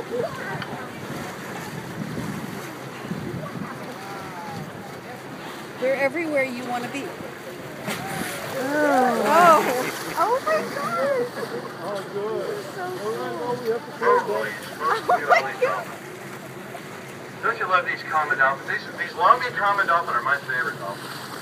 They're everywhere you want to be. Oh my gosh! Oh, good. So All right, cool. well, we have to play then. Don't you love these common dolphins? These long-beak common dolphins are my favorite dolphins.